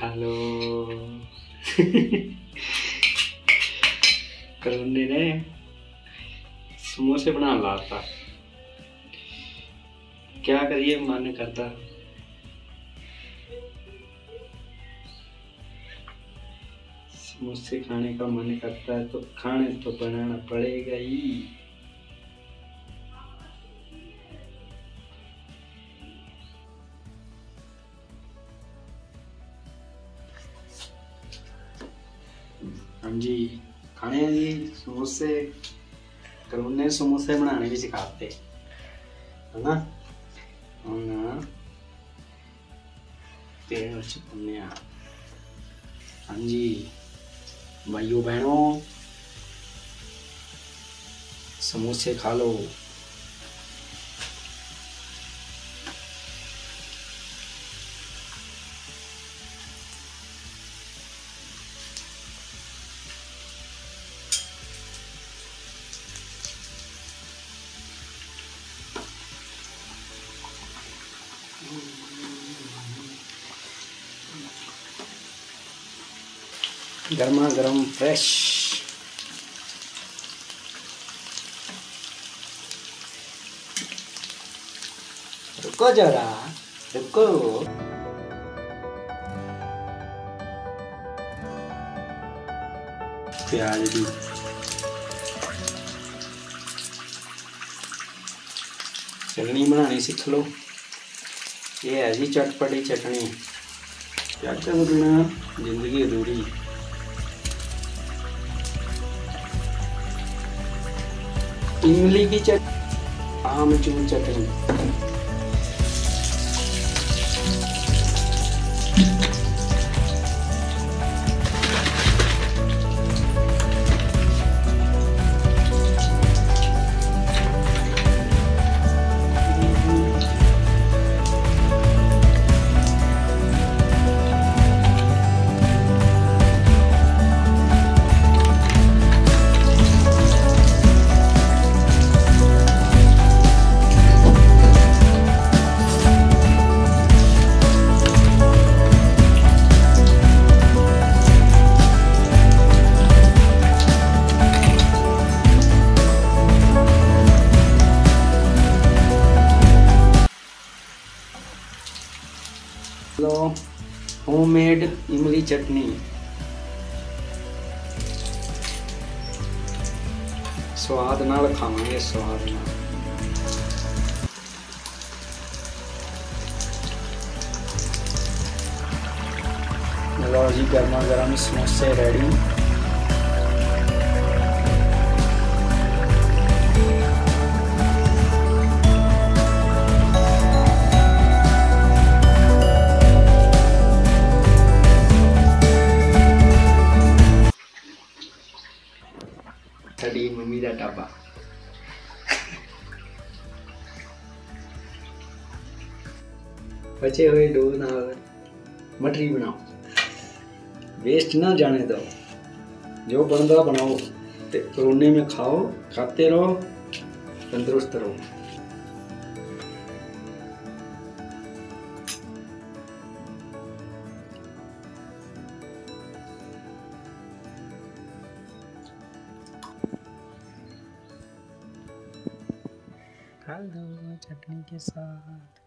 Hello. करुणे ने समोसे बना लाता, क्या करिए, मन करता। समोसे खाने का मन करता है तो खाने तो बनाना पड़ेगा ही। हाँ जी, खाने हैं जी समोसे। करुणे समोसे बनाने भी सिखाते है ना। पेड़ चुपने। हाँ जी भाइयों बहनों, समोसे खा लो। गर्मा गर्म फ्रेश। रुको जरा, रुको। प्याज भी। चटनी बनानी सीख लो। ये है जी चटपटी चटनी। क्या कर बिना जिंदगी अधूरी। इमली की चटनी, आमचूर चटनी। होममेड इमली चटनी। स्वाद नाल खावांगे, स्वाद नाल। लो जी, गर्मा गर्म समोसे रेडी। साडी मम्मी का ढाबा। बचे हुए डो नाल मठरी बनाओ, वेस्ट ना जाने दो। जो बनता बनाओ ते कोरोने में खाओ, खाते रहो, तंदुरुस्त रहो। खा लो चटनी के साथ।